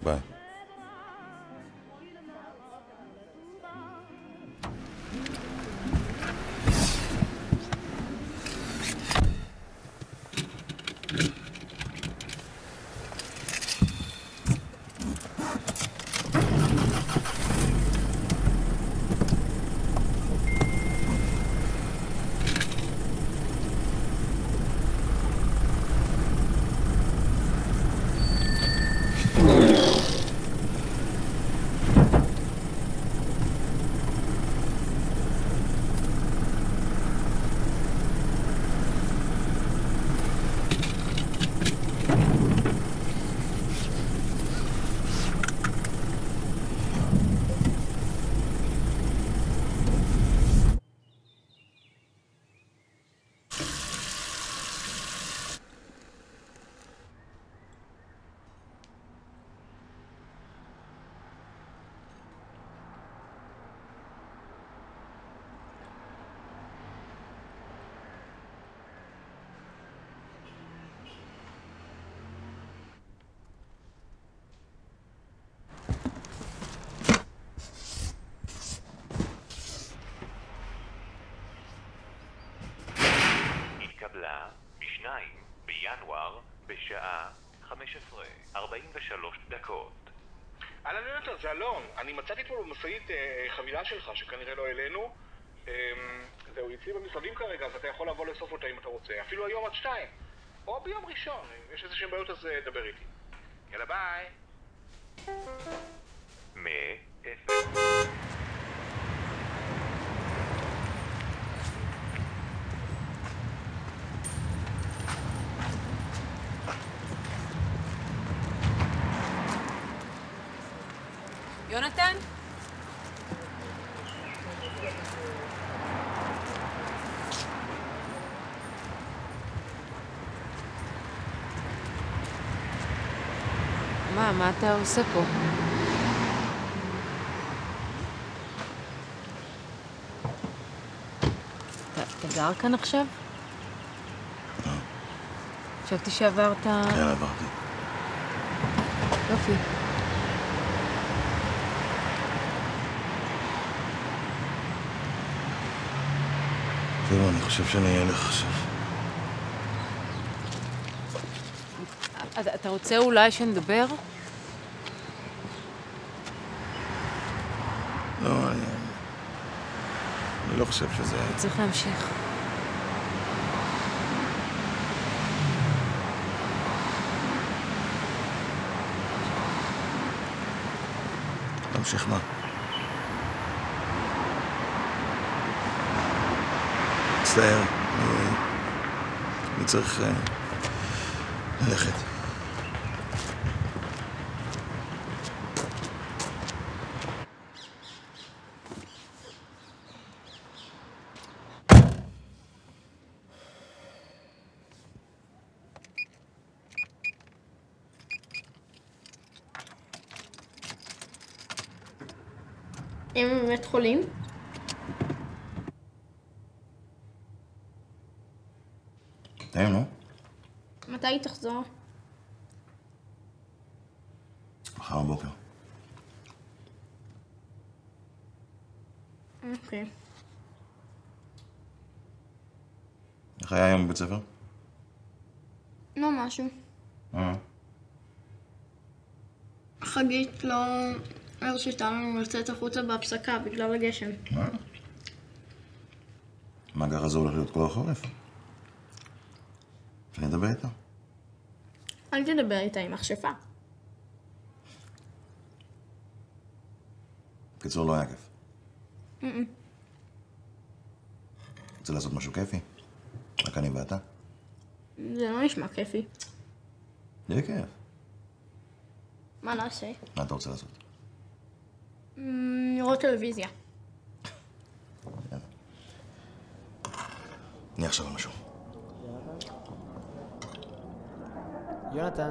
ביי. התקבלה ב-2 בינואר בשעה 15:43 דקות. אהלן יונתן, זה אלון. אני מצאתי פה במשאית חבילה שלך שכנראה לא אלינו. זהו, אצלי במשרדים כרגע, אז אתה יכול לבוא לאסוף אותה אם אתה רוצה. אפילו היום עד 2. או ביום ראשון. אם יש איזשהם בעיות אז דבר איתי. יאללה ביי. מ-0 יונתן? מה אתה עושה פה? אתה גר כאן עכשיו? חשבתי שעברת... כן, עברתי. יופי. זהו, אני חושב שאני אלך עכשיו. אתה רוצה אולי שנדבר? לא, אני לא חושב שזה... צריך להמשיך. להמשיך מה? מצטער, אני צריך ללכת. הם בבית חולים? הם, לא? מתי היא תחזור? מחר בבוקר. אוקיי. איך היה היום בבית ספר? לא משהו. חגית לא הרשתה לנו לצאת החוצה בהפסקה בגלל הגשם. המאגר הזה הולך להיות כל החורף. אני אדבר איתה. אל תדבר איתה עם מכשפה. בקיצור, לא היה כיף. רוצה לעשות משהו כיפי? רק אני ואתה? זה לא נשמע כיפי. יהיה כיף. מה נעשה? מה אתה רוצה לעשות? לראות טלוויזיה. אני עכשיו על משהו. יונתן.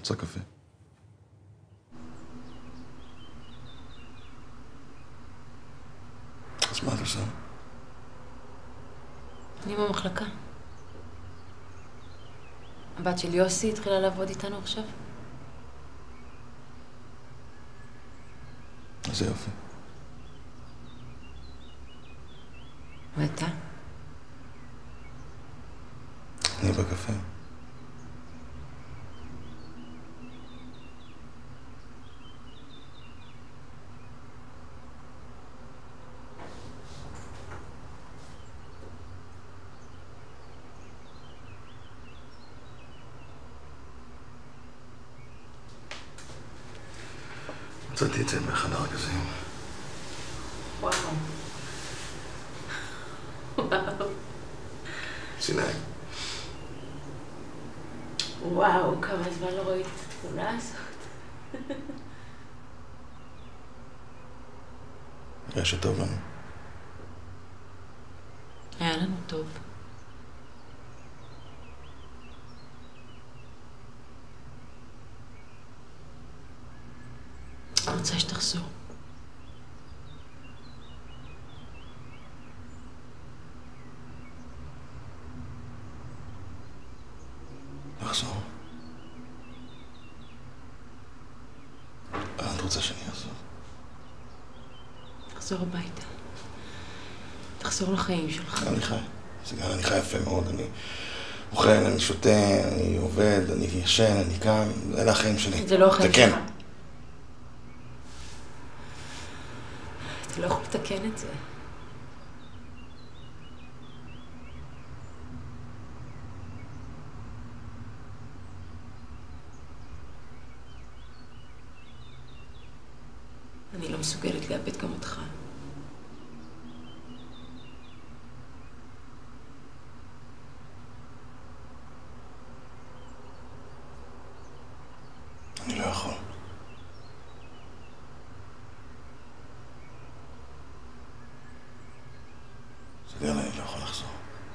רוצה קפה. אז מה את עושה? אני במחלקה. הבת של יוסי התחילה לעבוד איתנו עכשיו. איזה יופי. ואתה? אני בקפה. מצאתי את זה באחד הרגזים. וואו. וואו. סיני. וואו, כמה זמן לא ראיתי את התמונה הזאת. נראה שטוב לנו. היה לנו טוב. אני רוצה שתחזור. לחזור? לאן את רוצה שאני אחזור? תחזור הביתה. תחזור לחיים שלך. אני חי. סיגל, אני חי יפה מאוד. אני אוכל, אני שותה, אני עובד, אני ישן, אני קם. אלה החיים שלי. זה לא החיים שלך. כן. אתה לא יכול לתקן את זה. אני לא מסוגלת לאבד גם אותך. אני לא יכול. סיגל, אני לא יכול לחזור.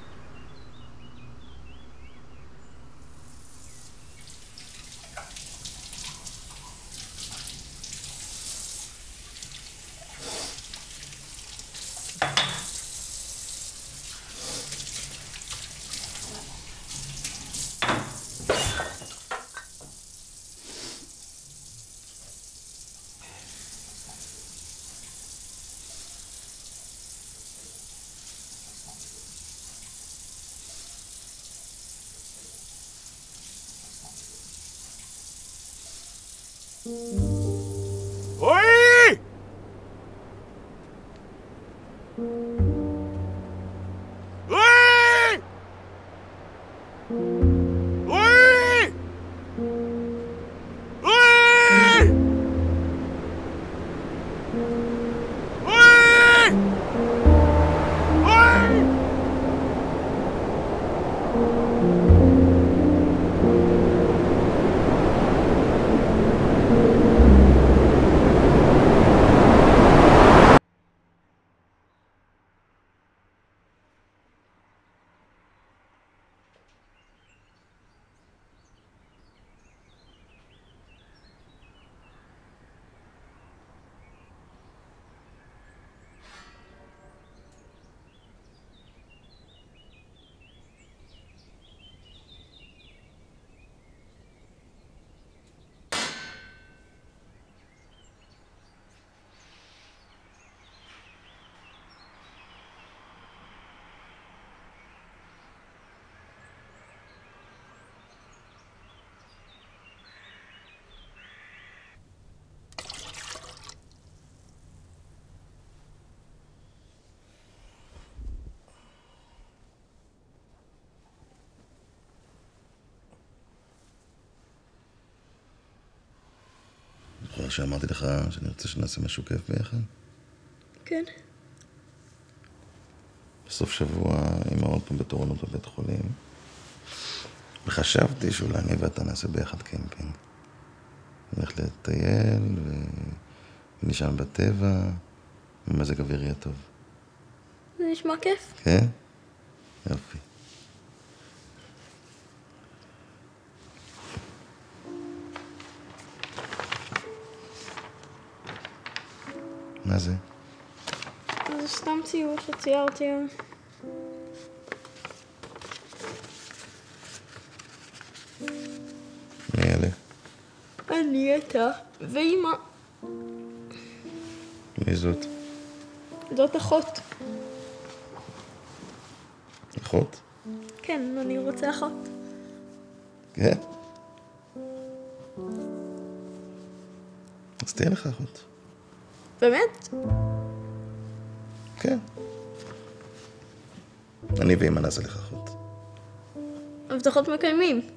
רועי! רועי! רועי! רועי! רועי! רועי! זוכר שאמרתי לך שאני רוצה שנעשה משהו כיף ביחד? כן. בסוף שבוע אמא עוד פעם בתורנות בבית חולים. וחשבתי שאולי אני ואתה נעשה ביחד קמפינג. נלך לטייל ונשען בטבע, ומזג אוויר יהיה טוב. זה נשמע כיף. כן? יופי. מה זה? זה סתם ציור שציירתי היום. מי אלה? אני, אתה ואמא. מי זאת? זאת אחות. אחות? כן, אני רוצה אחות. כן? אז תהיה לך אחות. באמת? כן. אני ואמא נעשה לך אחות. הבטחות מקיימים.